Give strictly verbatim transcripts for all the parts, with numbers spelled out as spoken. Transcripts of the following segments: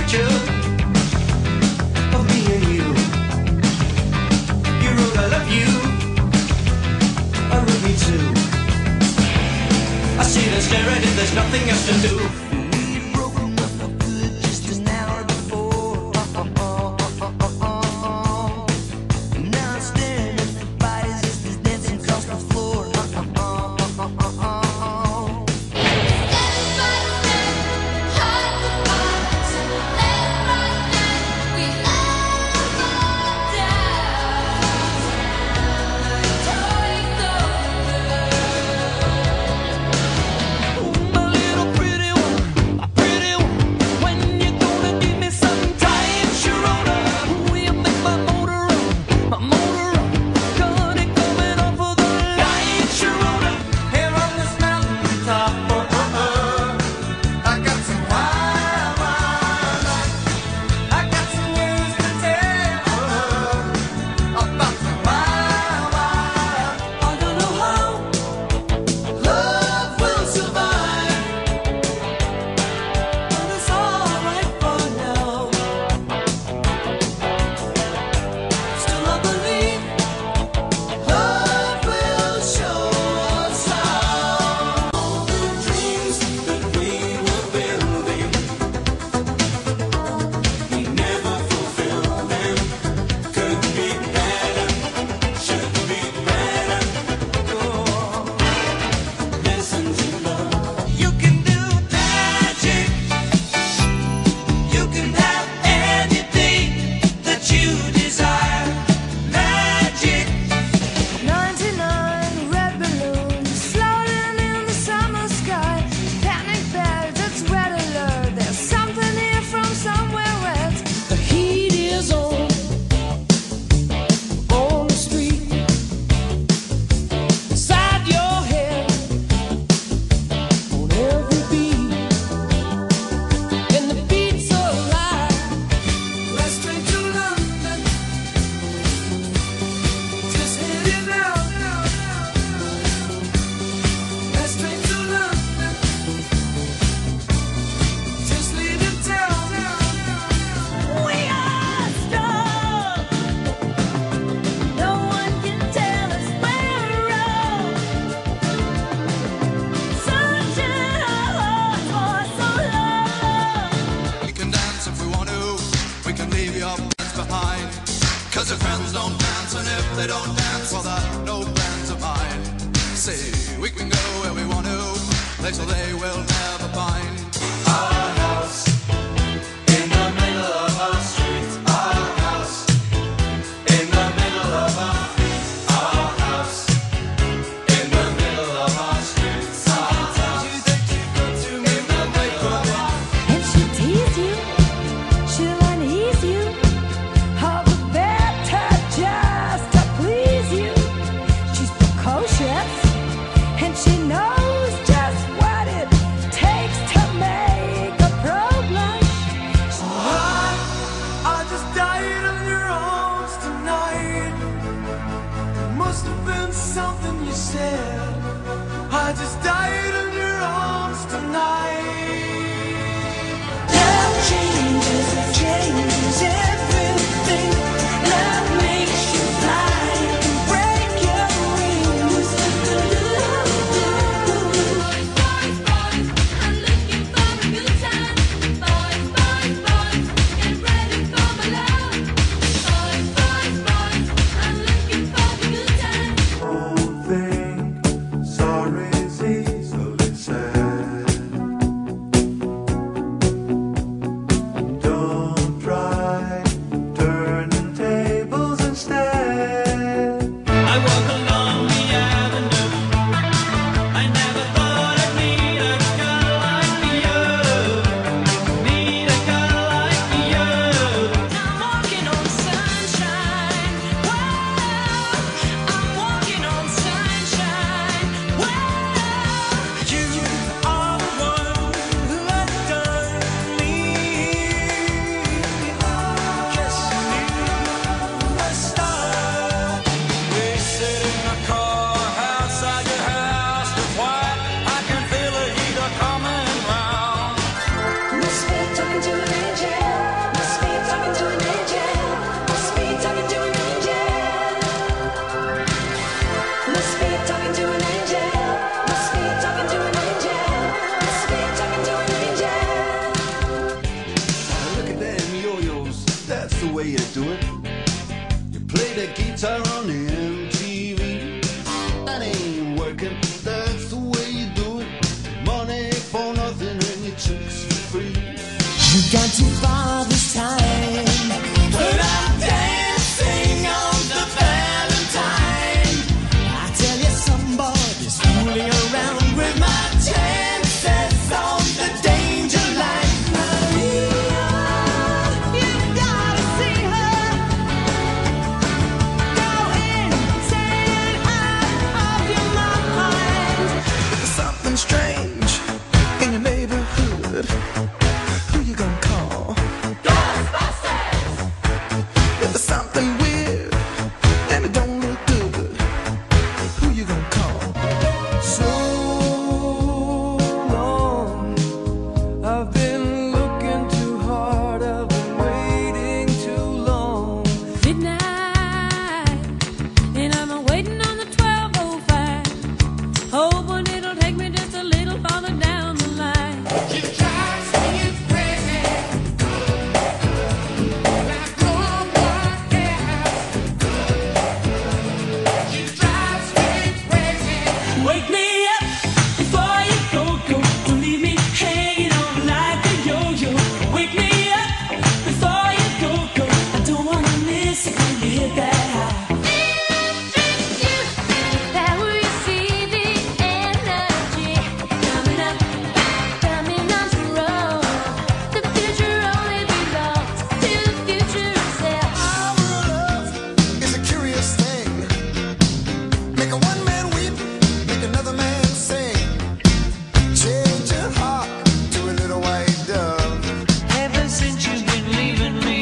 picture of me and you. You wrote I love you, I wrote me too. I sit and stare at it, there's nothing else to do. Cause your friends don't dance, and if they don't dance, well, they're no friends of mine. Say, we can go where we want to, place where they will never find. Our house, in the middle of our street. Our house, in the middle of our street. Our house, in the middle of our street. Our house, that you go to in the middle of our street. If she tease you, she'll unease you. All the better just to please you. She's precocious, and she knows just what it takes to gone too far this time. But I'm dancing on the Valentine. I tell you, somebody's fooling around with my chances on the danger line. Maria, you've gotta see her. Go insane out of your mind. There's something strange in your neighborhood. Who you gonna call? Ghostbusters! If there's something weird and it don't look good, who you gonna call? So long, I've been looking too hard, I've been waiting too long. Midnight, and I'm waiting on the twelve oh five, hoping it'll take me just a little farther down the line. She drives me crazy, like cold black gas. She drives me crazy. Wake me up before you go, go. Don't leave me hanging on like a yo-yo. Wake me up before you go, go. I don't wanna miss it when you hit that high. That way you see the energy coming up, coming on strong. The future only belongs to the future itself. It's a curious thing. Make a one man weep, make another man sing. Change your heart to a little white dove. Ever since you've been leaving me,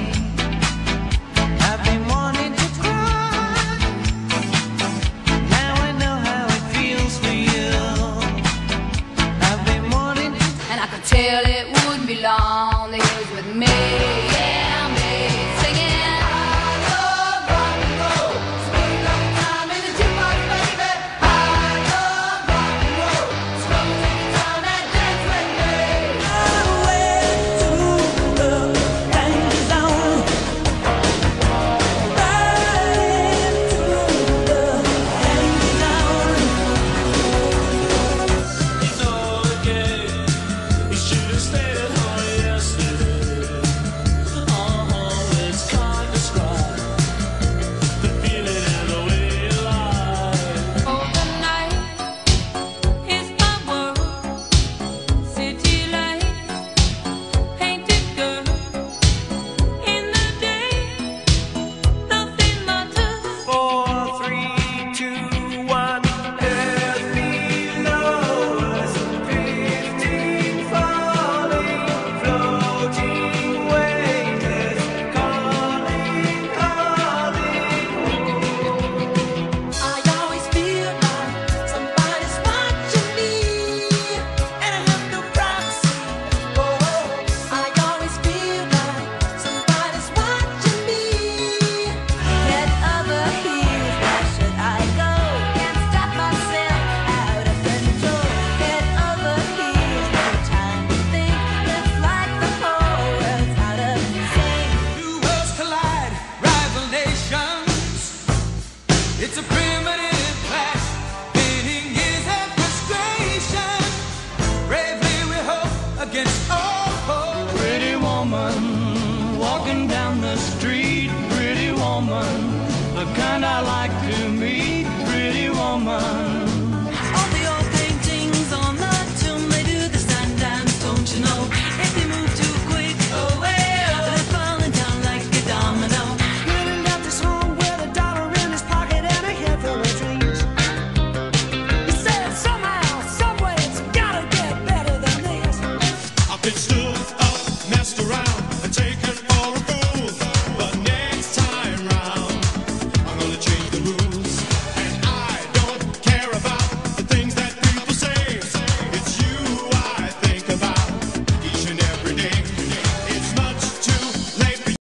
I've been wanting to cry. Now I know how it feels for you. I've been wanting to. And I could tell it wouldn't be long that he was with me, yeah, me, singing. I love rock and roll, spend no time in the jukebox, baby. I love rock and roll, spend any time and dance with me. I went to the danger zone. Right into the danger zone. It's all okay. You should have stayed at home yesterday. Uh-huh, it's can't describe the feeling and the way you lie. Oh, the night is my world, city lights, painted girl. In the day, nothing matters. Four, three, two, one. Earth below us, drifting, falling, floating, weightless, calling, calling. I always feel like somebody's watching me, and I have no privacy. Oh, I always feel like somebody's watching me. Head over heels, where should I go? Can't stop myself, out of control. Head over heels, no time to think. Looks like the whole world's out of sync. Two worlds collide, rival nations. It's a primitive clash, pitting years and frustration. Bravely we hope against all hope. Pretty woman, walking down the street. Pretty woman, the kind I like to meet. Pretty woman. All the old paintings on the tomb, they do the sun dance, don't you know? If they move too quick, oh well, they're falling down like a domino. Living out this home with a dollar in his pocket and a head full of dreams. He said somehow, some way, it's gotta get better than this. I've been stood